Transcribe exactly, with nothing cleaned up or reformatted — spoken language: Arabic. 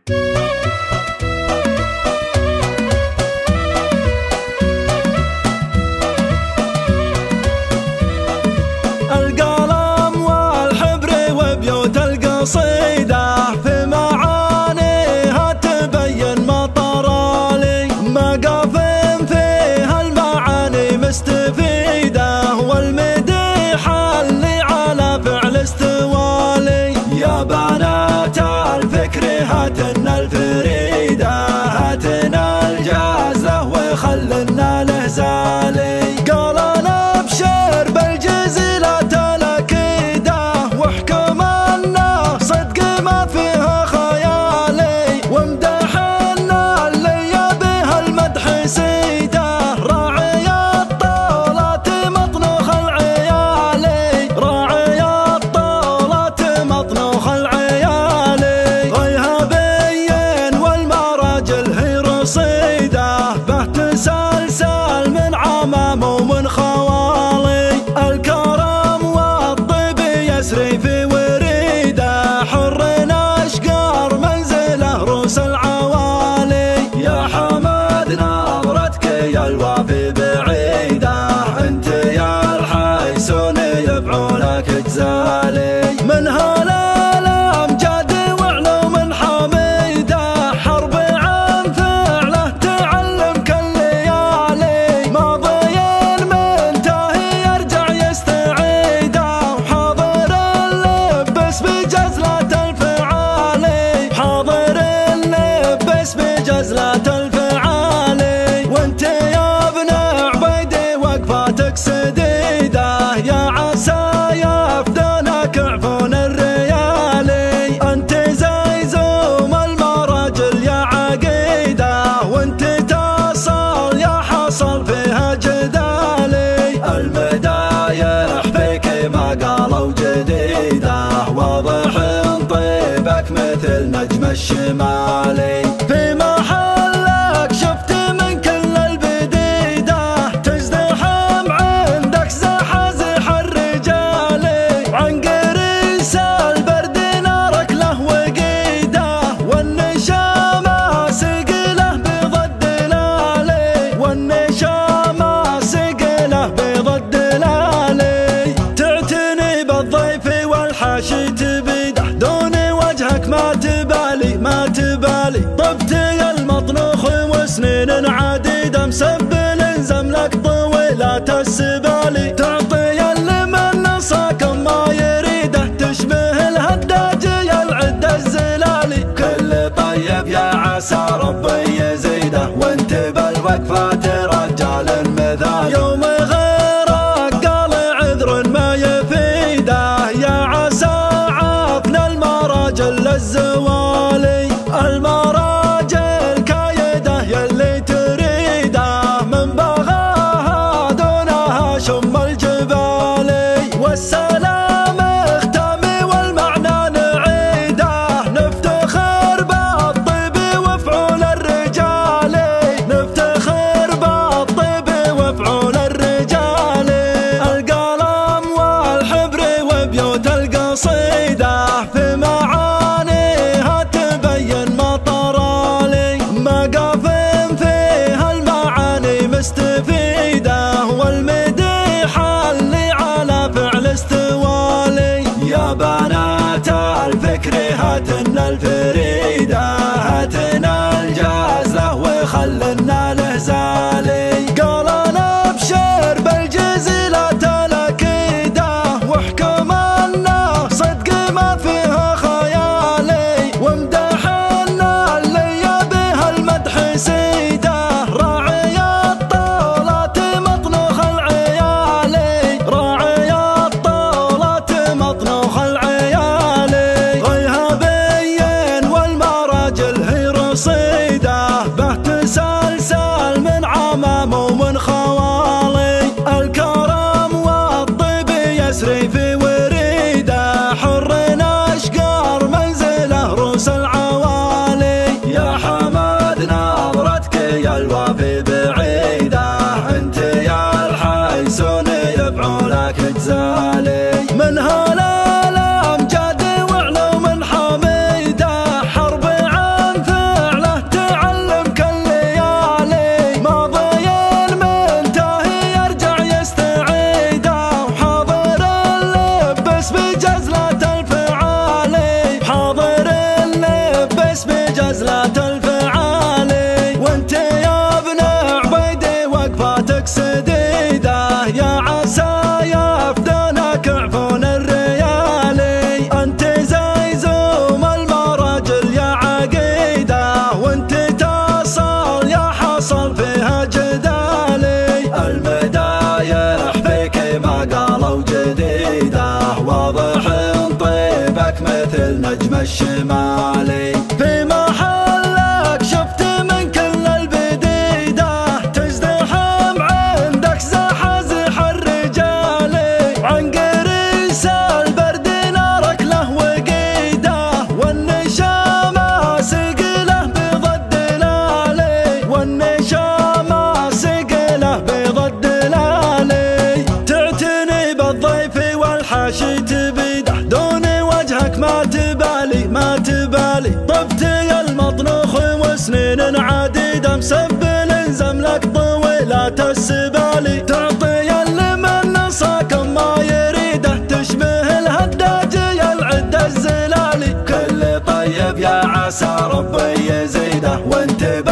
القلم والحبر وبيوت القصيدة في معانيها تبين مطرالي، مقاف فيها المعاني مستفيدة والمديح اللي على فعل استوالي. يا بنات الفكر هاتنا الفريدة، هاتنا الجازة وخلنا الهزالي. قال انا ابشر بالجزيلة الاكيدة واحكم انه صدق ما فيها خيالي، وامدحنا اللي بها المدح سيده. راعي الطولات مطنوخ العيالي، راعي الطولات مطنوخ العيالي. غيهبي والمراجل هي رصيده، به تسلسل من عمام ومن خوالي. الكرم والطيب يسري في وريده، حر اشقر منزله روس العوالي. يا حمد نظرتك يا الوافي بعيده، انت يا الحيسون يبعونك جزالي. من هالامجاد وعلوم حميده، حرب عن فعله تعلم كل ليالي. ماضي منتهي يرجع يستعيده، وحاضر اللبس بجزلة الفعالي، حاضر اللبس بجزلة الفعالي. وانت يا ابن عبيدي وقفاتك سديده، يا عسى يفدونك عفون الريالي. انت زي زوم المراجل يا عقيده، وانت تصل يا حصل فيها جدالي. المدايح فيك ما قالوا جديده، واضح طيبك مثل نجم الشمالي. في محلك شفت من كل البديده، تزدحم عندك زحى زح الرجالي. عن قريس البرد نارك له وقيده، والنشامه سقله بيض الدلالي، والنشامه سقله بيض الدلالي. تعتني بالضيف والحاشي تبيده، دون وجهك ما تبالي ما تبالي. طبت يا المطنوخ وسنين عديده، مسبل زملك طويلات السبالي. تعطي اللي من صاكم ما يريده، تشبه الهداج يا العد الزلالي. كل طيب يا عسى ربي يزيده، وانت بالوقفات رجال مثالي. يوم غيرك قال عذر ما يفيده، يا عسى عافنا المراجل الزوالي. المراجل كايده يلي تريده، من بغاها دونها شم الجبالي. والسلام اختامي والمعنى نعيده، نفتخر بالطيب وفعول الرجالي، نفتخر بالطيب وفعول الرجالي. القلم والحبر وبيوت القصيده، في معانيها تبين مطرالي. مقاف فيها المعاني مستفيده والمديح اللي على فعل استوالي. يا بنات الفكر هاتنا الفريده، هاتنا الجازه وخلنا الهزالي. قال انا ابشر بالجزيلة الاكيده واحكم انه صدق ما فيها خيالي، وامدحنا اللي بها المدح سيده. راعي الطولات مطنوخ العيالي، راعي الطولات مطنوخ العيالي. غيهبي جزلة الفعالي، وانت يا ابن عبيدي وقفاتك سديدة، يا عسى يفدنك عفون الريالي، انت زي زوم المراجل يا عقيدة، وانت تصل يا حصل فيها جدالي، المدايح فيك ما قالوا جديدة، واضح طيبك مثل نجم الشمالي، في محلك شفت من كل البديدة، تزدحم عندك زح زح الرجالي، عن قريس البرد نارك له وقيده، والنشامة سقله بيض الدلالي، والنشامة سقله بيض الدلالي، تعتني بالضيف والحاشي تبيده، دون وجهك ما تبالي ما تبالي، طبتي المطنوخ وسنين عديدة، مسبل زملك طويلات السبالي، تعطي اللي من نصاك ما يريده، تشبه الهداجي العد الزلالي، كل طيب يا عسى ربي يزيده، وانت